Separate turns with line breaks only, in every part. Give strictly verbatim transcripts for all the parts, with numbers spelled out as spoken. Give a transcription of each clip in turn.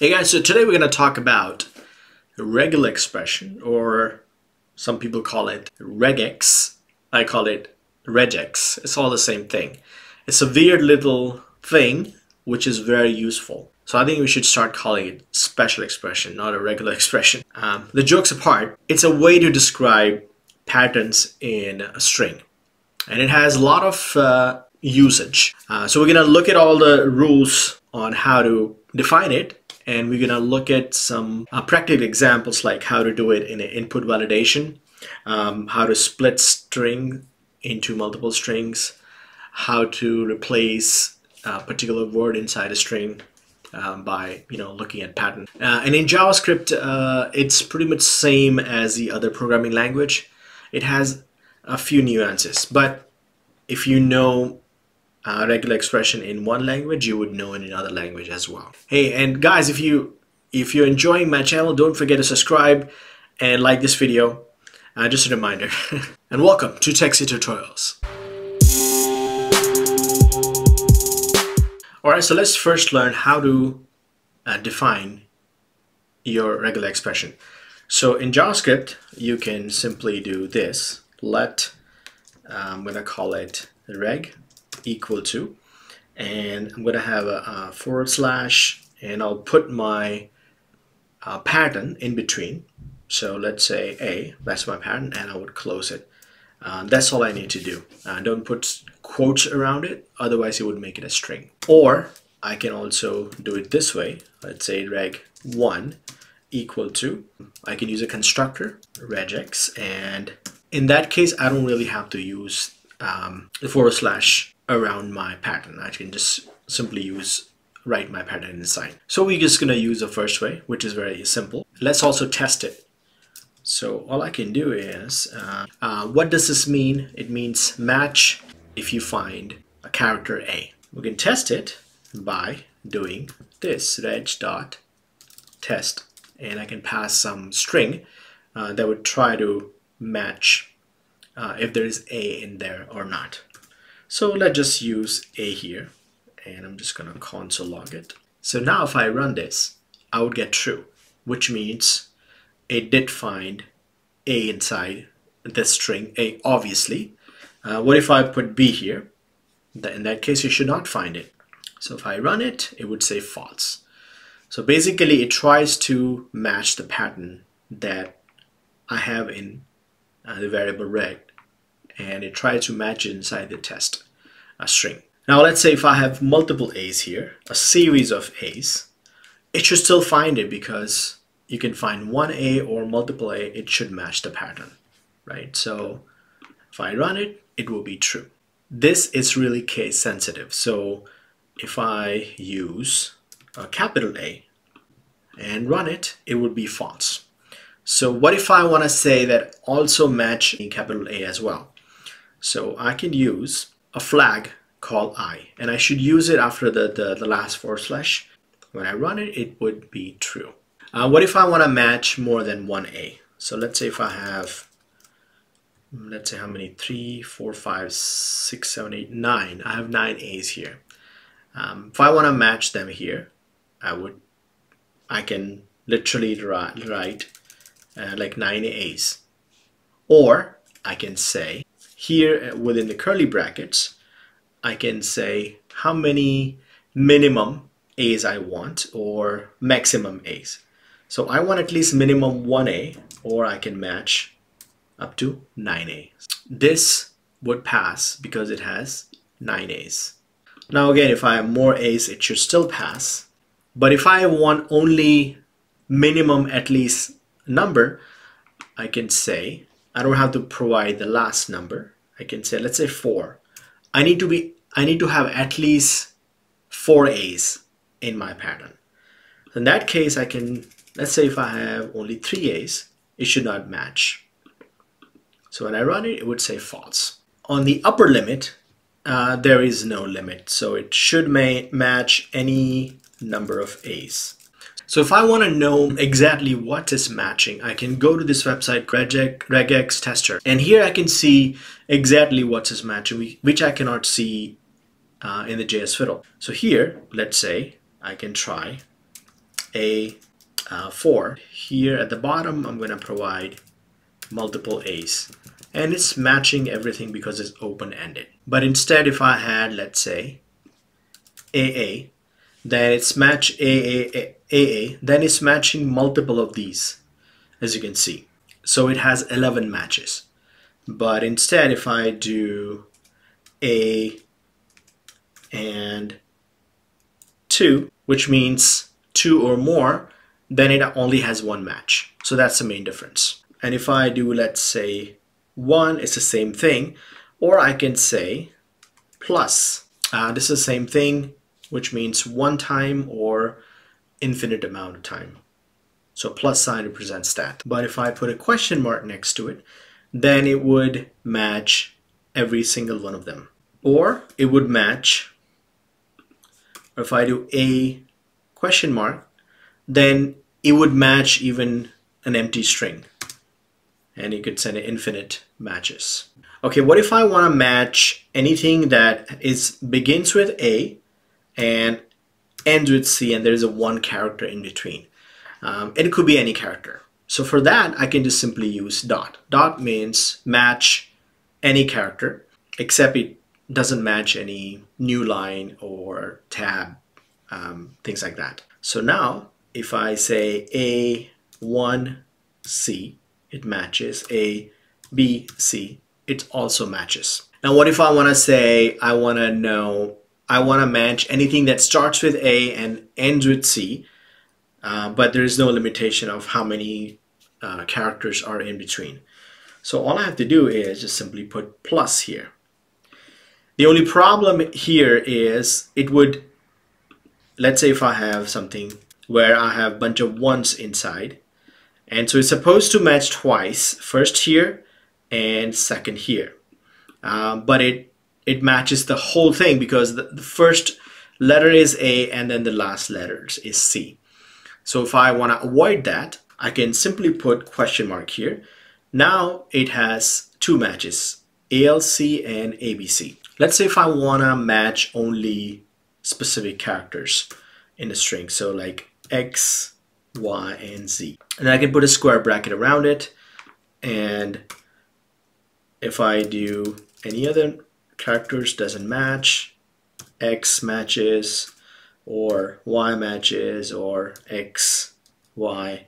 Hey guys, so today we're going to talk about regular expression, or some people call it regex. I call it regex. It's all the same thing. It's a weird little thing which is very useful. So I think we should start calling it special expression, not a regular expression. Um, the jokes apart, it's a way to describe patterns in a string. And it has a lot of uh, usage. Uh, so we're going to look at all the rules on how to define it. And we're going to look at some uh, practical examples, like how to do it in an input validation, um, how to split string into multiple strings, how to replace a particular word inside a string um, by you know looking at pattern. Uh, and in JavaScript, uh, it's pretty much same as the other programming language. It has a few nuances, but if you know Uh, regular expression in one language, you would know in another language as well. Hey, and guys, if you if you're enjoying my channel, don't forget to subscribe and like this video. Uh, just a reminder. And welcome to techsith tutorials. Alright, so let's first learn how to uh, define your regular expression. So in JavaScript, you can simply do this. Let, uh, I'm gonna call it reg equal to, and I'm going to have a, a forward slash, and I'll put my uh, pattern in between. So let's say A, that's my pattern, and I would close it. Uh, that's all I need to do. Uh, don't put quotes around it, otherwise it would make it a string. Or I can also do it this way. Let's say reg one equal to, I can use a constructor regex, and in that case I don't really have to use um, the forward slash around my pattern. I can just simply use write my pattern inside. So we're just gonna use the first way, which is very simple. Let's also test it. So all I can do is uh, uh, what does this mean? It means match if you find a character A. We can test it by doing this reg dot test, and I can pass some string uh, that would try to match uh, if there is A in there or not. So let's just use A here, and I'm just gonna console log it. So now if I run this, I would get true, which means it did find A inside this string A, obviously. Uh, what if I put B here? In that case, you should not find it. So if I run it, it would say false. So basically, it tries to match the pattern that I have in uh, the variable reg, and it tries to match it inside the test a string. Now let's say if I have multiple A's here, a series of A's, it should still find it, because you can find one A or multiple A, it should match the pattern, right? So if I run it, it will be true. This is really case sensitive. So if I use a capital A and run it, it would be false. So what if I want to say that also match in capital A as well? So I can use a flag called I, and I should use it after the, the, the last forward slash. When I run it, it would be true. Uh, what if I want to match more than one A? So let's say if I have, let's say how many, three, four, five, six, seven, eight, nine. I have nine A's here. Um, if I want to match them here, I would, I can literally write, write uh, like nine A's. Or I can say, here within the curly brackets, I can say how many minimum A's I want, or maximum A's. So I want at least minimum one A, or I can match up to nine A's. This would pass because it has nine A's. Now again, if I have more A's, it should still pass. But if I want only minimum at least number, I can say, I don't have to provide the last number. I can say, let's say four. I need to be, I need to have at least four A's in my pattern. In that case, I can, let's say if I have only three A's, it should not match. So when I run it, it would say false. On the upper limit, uh, there is no limit. So it should ma match any number of A's. So if I want to know exactly what is matching, I can go to this website, regex tester, and here I can see exactly what is matching, which I cannot see uh, in the J S fiddle. So here, let's say I can try A uh, four. Here at the bottom, I'm going to provide multiple A's. And it's matching everything because it's open-ended. But instead, if I had, let's say, A A, then it's match A A, A A, then it's matching multiple of these, as you can see. So it has eleven matches. But instead, if I do A and two, which means two or more, then it only has one match. So that's the main difference. And if I do, let's say, one, it's the same thing. Or I can say plus. Uh, this is the same thing, which means one time or infinite amount of time. So plus sign represents that. But if I put a question mark next to it, then it would match every single one of them. Or it would match, or if I do a question mark, then it would match even an empty string. And you could send it infinite matches. Okay, what if I want to match anything that is begins with A and ends with C and there's a one character in between? Um, and it could be any character. So for that, I can just simply use dot. Dot means match any character, except it doesn't match any new line or tab, um, things like that. So now, if I say A one C, it matches. A B C, it also matches. Now what if I want to say, I want to know, I want to match anything that starts with A and ends with C, uh, but there is no limitation of how many uh, characters are in between. So all I have to do is just simply put plus here. The only problem here is it would, let's say if I have something where I have a bunch of ones inside, and so it's supposed to match twice, first here and second here. Um, but it, it matches the whole thing because the, the first letter is A and then the last letter is C. So if I want to avoid that, I can simply put question mark here. Now it has two matches, A L C and A B C. Let's say if I want to match only specific characters in a string, so like X, Y, and Z. And I can put a square bracket around it, and if I do any other characters doesn't match, X matches, or Y matches, or X, Y.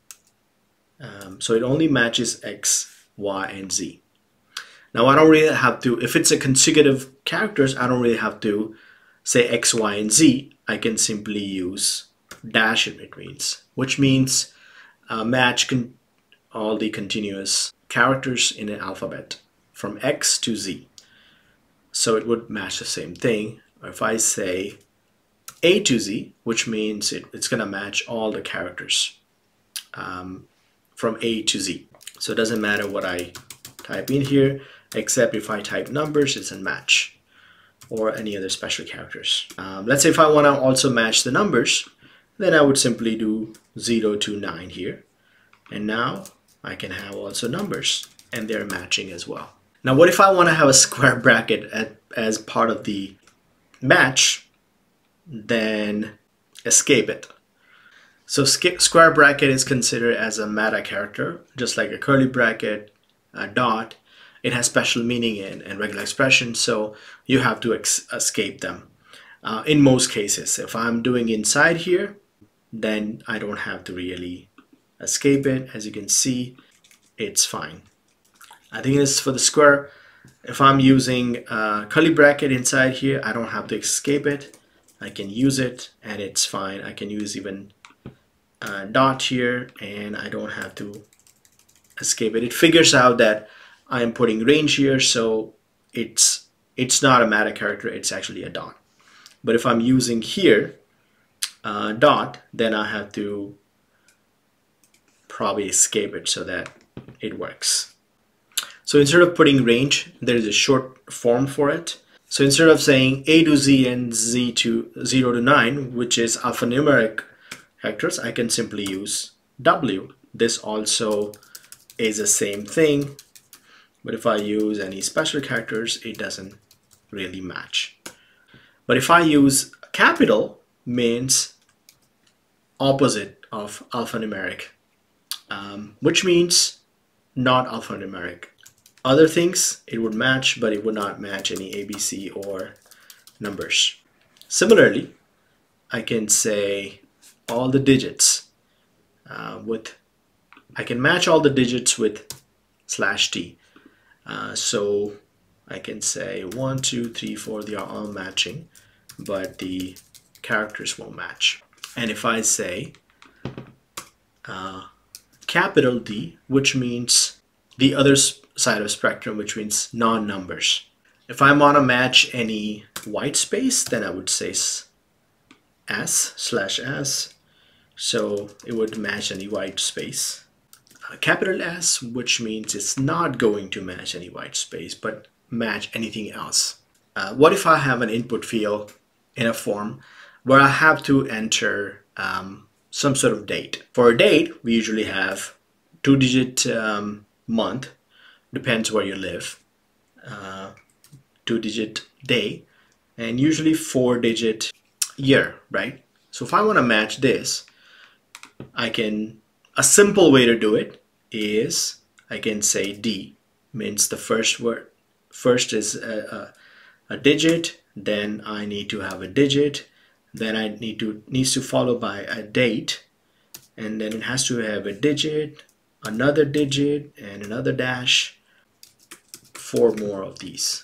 Um, so it only matches X, Y, and Z. Now I don't really have to, if it's a consecutive characters, I don't really have to say X, Y, and Z. I can simply use dash in between, which means uh, match con all the continuous characters in an alphabet from X to Z. So it would match the same thing. Or if I say A to Z, which means it, it's going to match all the characters um, from A to Z. So it doesn't matter what I type in here, except if I type numbers, it's a match, or any other special characters. Um, let's say if I want to also match the numbers, then I would simply do zero to nine here. And now I can have also numbers, and they're matching as well. Now what if I want to have a square bracket at, as part of the match? Then escape it. So square bracket is considered as a meta character, just like a curly bracket, a dot. It has special meaning in, in regular expression, so you have to ex escape them. Uh, in most cases, if I'm doing inside here, then I don't have to really escape it. As you can see, it's fine. I think it's for the square. If I'm using a curly bracket inside here, I don't have to escape it. I can use it and it's fine. I can use even a dot here and I don't have to escape it. It figures out that I'm putting range here, so it's it's not a meta character, it's actually a dot. But if I'm using here uh, dot, then I have to probably escape it so that it works. So instead of putting range, there is a short form for it. So instead of saying A to Z and Z to zero to nine, which is alphanumeric characters, I can simply use W. This also is the same thing, but if I use any special characters, it doesn't really match. But if I use capital, means opposite of alphanumeric, um, which means not alphanumeric. Other things it would match, but it would not match any A B C or numbers. Similarly, I can say all the digits uh, with, I can match all the digits with slash t. Uh, so I can say one, two, three, four, they are all matching, but the characters won't match. And if I say uh, capital D, which means the other side of spectrum, which means non-numbers. If I want to match any white space, then I would say S slash S. So it would match any white space. Uh, capital S, which means it's not going to match any white space, but match anything else. Uh, what if I have an input field in a form where I have to enter um, some sort of date? For a date, we usually have two-digit um, month, depends where you live, uh, two-digit day, and usually four-digit year, right? So if I want to match this, I can, a simple way to do it is I can say D, means the first word, first is a, a, a digit, then I need to have a digit, then I need to, needs to follow by a date, and then it has to have a digit, another digit, and another dash, four more of these.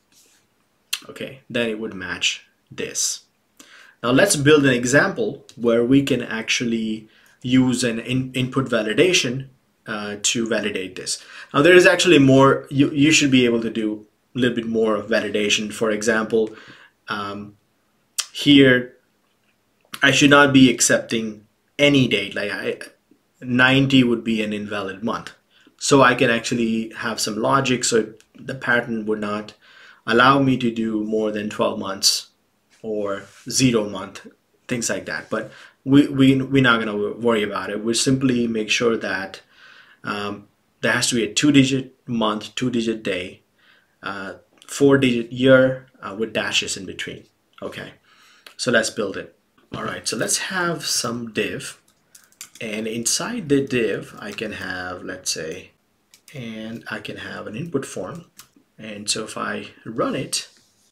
Okay, then it would match this. Now let's build an example where we can actually use an in input validation uh, to validate this. Now there is actually more, you, you should be able to do a little bit more of validation. For example, um, here I should not be accepting any date, like I, ninety would be an invalid month. So I can actually have some logic so the pattern would not allow me to do more than twelve months or zero month, things like that. But we, we, we're not going to worry about it. We simply make sure that um, there has to be a two-digit month, two-digit day, uh, four-digit year uh, with dashes in between. Okay, so let's build it. All right, so let's have some div. And inside the div, I can have, let's say, and I can have an input form. And so if I run it,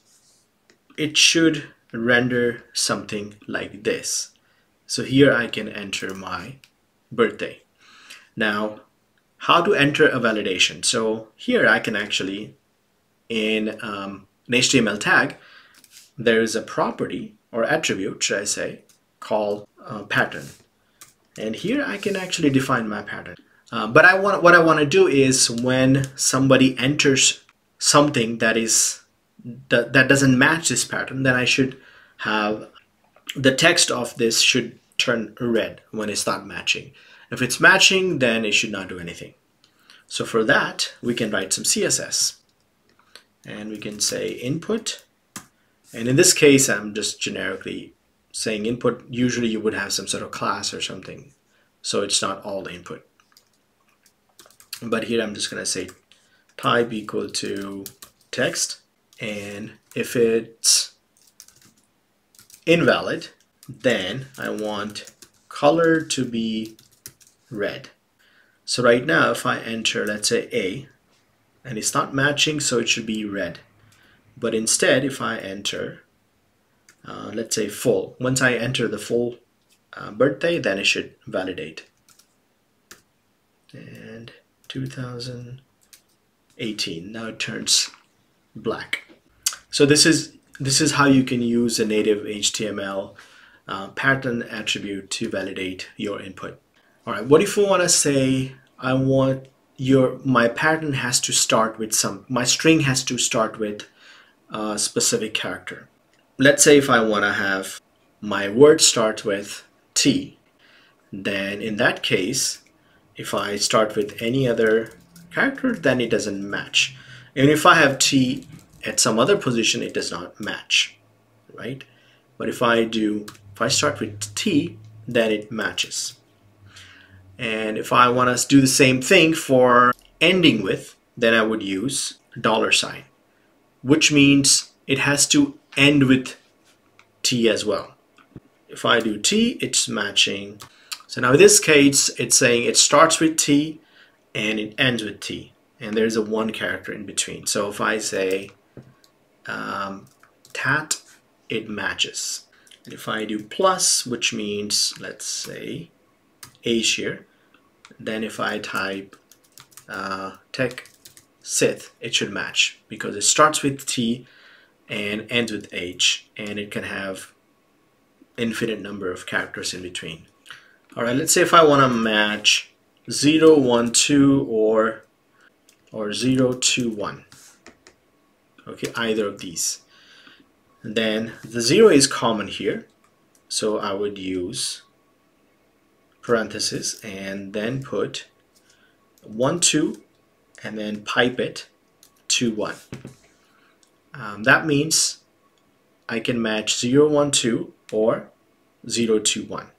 it should render something like this. So here I can enter my birthday. Now, how to enter a validation? So here I can actually, in um, an H T M L tag, there is a property or attribute, should I say, called uh, pattern. And here I can actually define my pattern. Uh, but I want, what I want to do is when somebody enters something that is that, that doesn't match this pattern, then I should have the text of this should turn red when it's not matching. If it's matching, then it should not do anything. So for that, we can write some C S S. And we can say input. And in this case, I'm just generically saying input. Usually you would have some sort of class or something. So it's not all the input. But here I'm just going to say type equal to text. And if it's invalid, then I want color to be red. So right now, if I enter, let's say A, and it's not matching, so it should be red. But instead, if I enter, uh, let's say full, once I enter the full uh, birthday, then it should validate. And two thousand eighteen, now it turns black. So this is this is how you can use a native H T M L uh, pattern attribute to validate your input. All right, what if we want to say I want your my pattern has to start with some my string has to start with a specific character. Let's say if I want to have my word start with T, then in that case, if I start with any other character, then it doesn't match. And if I have T at some other position, it does not match, right? But if I do, if I start with T, then it matches. And if I want to do the same thing for ending with, then I would use dollar sign, which means it has to end with T as well. if I do T, it's matching. So now in this case, it's saying it starts with T and it ends with T, and there's a one character in between. So if I say um, tat, it matches. And if I do plus, which means, let's say, age here, then if I type uh, techsith, it should match because it starts with T and ends with H, and it can have infinite number of characters in between. All right, let's say if I want to match zero, one, two, or or zero, two, one. Okay, either of these. And then the zero is common here, so I would use parentheses and then put one, two, and then pipe it two, one. Um, that means I can match zero, one, two or zero, two, one.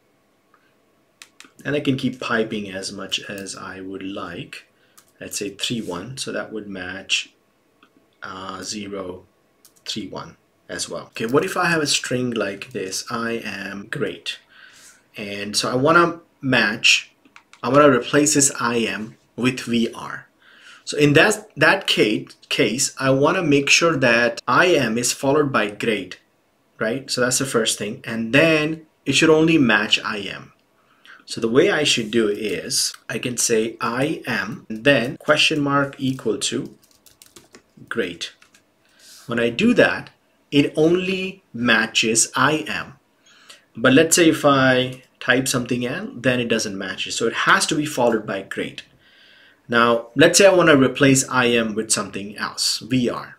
And I can keep piping as much as I would like. Let's say three, one, so that would match uh, zero, three, one as well. Okay, what if I have a string like this, I am great. And so I want to match, I want to replace this I am with V R. So in that, that case, case, I want to make sure that I am is followed by great, right? So that's the first thing. And then it should only match I am. So the way I should do is I can say I am and then question mark equal to great. When I do that, it only matches I am. But let's say if I type something in, then it doesn't match it. So it has to be followed by great. Now, let's say I want to replace I am with something else, V R.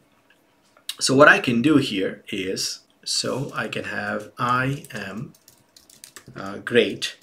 So what I can do here is, so I can have I am uh, great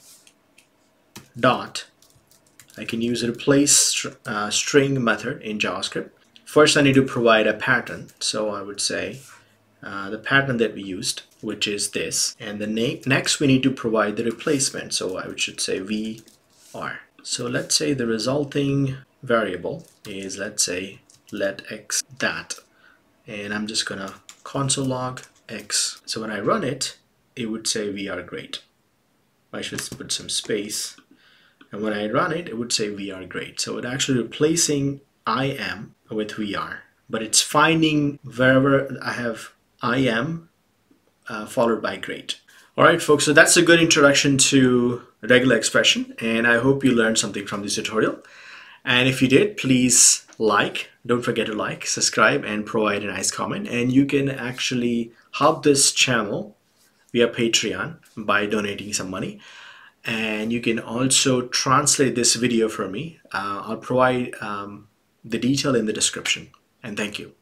dot, I can use a replace str uh, string method in JavaScript. First I need to provide a pattern, so I would say uh, the pattern that we used, which is this, and the next we need to provide the replacement, so I should say V R. So let's say the resulting variable is, let's say, let x that, and I'm just gonna console log x. So when I run it, it would say V R great. I should put some space. And when I run it, it would say V R great. So it's actually replacing I am with V R, but it's finding wherever I have I am uh, followed by great. All right, folks, so that's a good introduction to regular expression, and I hope you learned something from this tutorial. And if you did, please like, don't forget to like, subscribe, and provide a nice comment. And you can actually help this channel via Patreon by donating some money. And you can also translate this video for me. Uh, I'll provide um, the detail in the description. And thank you.